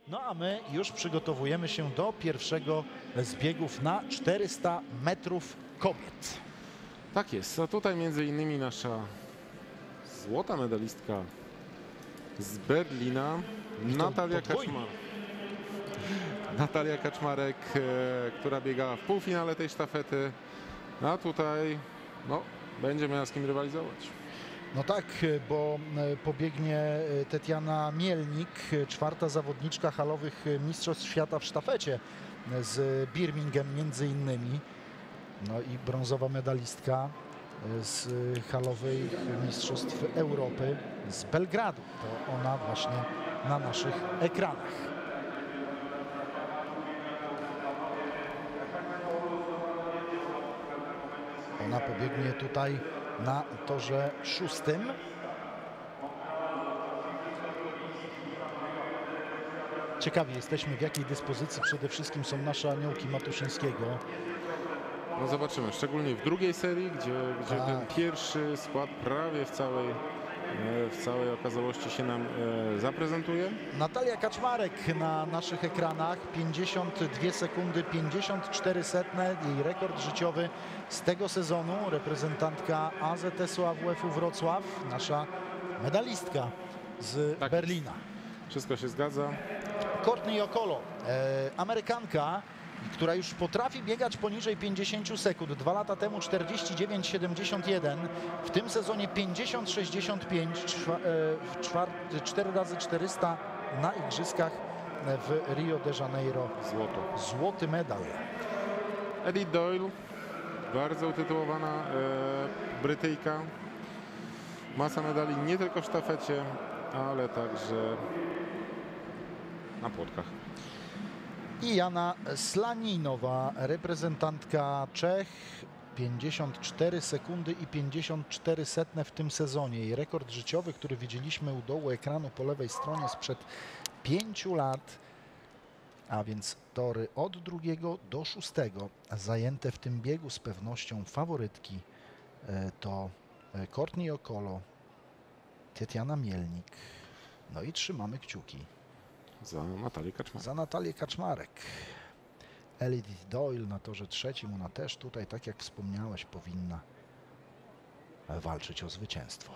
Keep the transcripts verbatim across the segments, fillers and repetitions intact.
No a my już przygotowujemy się do pierwszego z biegów na czterysta metrów kobiet. Tak jest, a tutaj między innymi nasza złota medalistka z Berlina, Natalia Kaczmarek. Natalia Kaczmarek, e, która biegała w półfinale tej sztafety, a tutaj no, będzie miała z kim rywalizować. No tak, bo pobiegnie Tetiana Mielnik, czwarta zawodniczka halowych mistrzostw świata w sztafecie z Birmingham między innymi. No i brązowa medalistka z halowych mistrzostw Europy z Belgradu. To ona właśnie na naszych ekranach. Ona pobiegnie tutaj na torze szóstym. Ciekawi jesteśmy, w jakiej dyspozycji przede wszystkim są nasze aniołki Matuszyńskiego. No zobaczymy, szczególnie w drugiej serii, gdzie, gdzie tak. ten pierwszy skład prawie w całej, w całej okazałości się nam e, zaprezentuje. Natalia Kaczmarek na naszych ekranach, pięćdziesiąt dwie sekundy, pięćdziesiąt cztery setne, jej rekord życiowy z tego sezonu. Reprezentantka A Z S-u A W F-u Wrocław, nasza medalistka z tak Berlina. Jest. Wszystko się zgadza. Courtney Okolo, e, Amerykanka, która już potrafi biegać poniżej pięćdziesięciu sekund. Dwa lata temu czterdzieści dziewięć siedemdziesiąt jeden, w tym sezonie pięćdziesiąt sześćdziesiąt pięć, cztery razy czterysta na igrzyskach w Rio de Janeiro. Złoto. Złoty medal. Edith Doyle, bardzo utytułowana e, Brytyjka. Masa medali nie tylko w sztafecie, ale także na płotkach. I Jana Slaninowa, reprezentantka Czech, pięćdziesiąt cztery sekundy i pięćdziesiąt cztery setne w tym sezonie. Jej rekord życiowy, który widzieliśmy u dołu ekranu po lewej stronie sprzed pięciu lat, a więc tory od drugiego do szóstego zajęte w tym biegu z pewnością faworytki to Courtney Okolo, Tetiana Mielnik. No i trzymamy kciuki za Natalię Kaczmarek. Za Natalię Kaczmarek. Edith Doyle na torze trzecim. Ona też tutaj, tak jak wspomniałeś, powinna walczyć o zwycięstwo.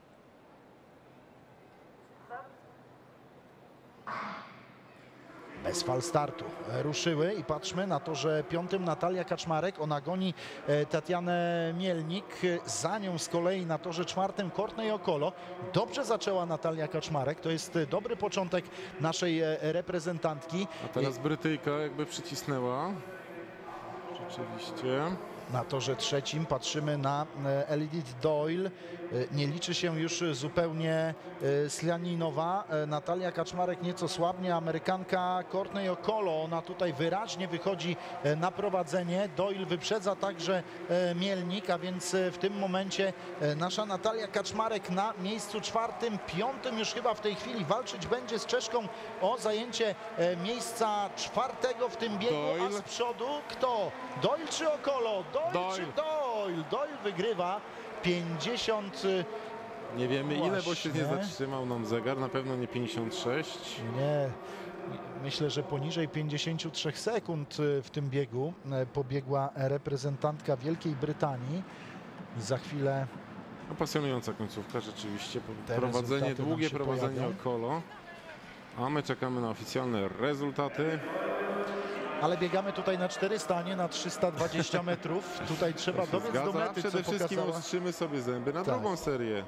Bez fal startu ruszyły i patrzmy na to, że piątym Natalia Kaczmarek, ona goni Tetianę Mielnik, za nią z kolei na torze czwartym Courtney Okolo. Dobrze zaczęła Natalia Kaczmarek, to jest dobry początek naszej reprezentantki. A teraz Brytyjka jakby przycisnęła. Rzeczywiście. Na torze trzecim patrzymy na Edith Doyle. Nie liczy się już zupełnie Slaninowa. Natalia Kaczmarek nieco słabnie. Amerykanka Courtney Okolo, ona tutaj wyraźnie wychodzi na prowadzenie. Doyle wyprzedza także Mielnik, a więc w tym momencie nasza Natalia Kaczmarek na miejscu czwartym. Piątym już chyba w tej chwili walczyć będzie z Czeszką o zajęcie miejsca czwartego w tym biegu. Doyle. A z przodu kto? Doyle czy Okolo? Doyle, Doyle. czy Doyle? Doyle wygrywa pięćdziesiąt. Nie wiemy Właśnie. ile, bo się nie zatrzymał nam zegar. Na pewno nie pięćdziesiąt sześć. Nie. Myślę, że poniżej pięćdziesięciu trzech sekund w tym biegu pobiegła reprezentantka Wielkiej Brytanii. Za chwilę. No, pasjonująca końcówka rzeczywiście. Te Prowadzenie, długie prowadzenie pojawią. Okolo. A my czekamy na oficjalne rezultaty. Ale biegamy tutaj na czterysta, a nie na trzysta dwadzieścia metrów. Tutaj trzeba dobiec Zgadza. do mety, Przede co wszystkim pokazała. ostrzymy sobie zęby na Tak. drugą serię.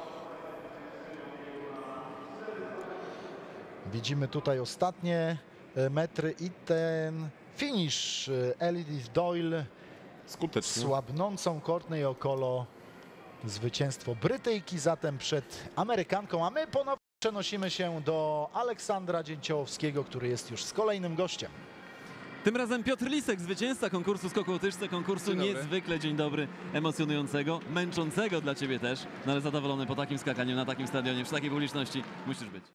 Widzimy tutaj ostatnie metry i ten finish. Edith Doyle Skutecznie. słabnącą Courtney Okolo. Zwycięstwo Brytyjki zatem przed Amerykanką, a my ponownie przenosimy się do Aleksandra Dzięciołowskiego, który jest już z kolejnym gościem. Tym razem Piotr Lisek, zwycięzca konkursu skoku o tyczce, konkursu Dzień dobry. niezwykle, dzień dobry, emocjonującego, męczącego dla Ciebie też, no ale zadowolony po takim skakaniu na takim stadionie, przy takiej publiczności musisz być.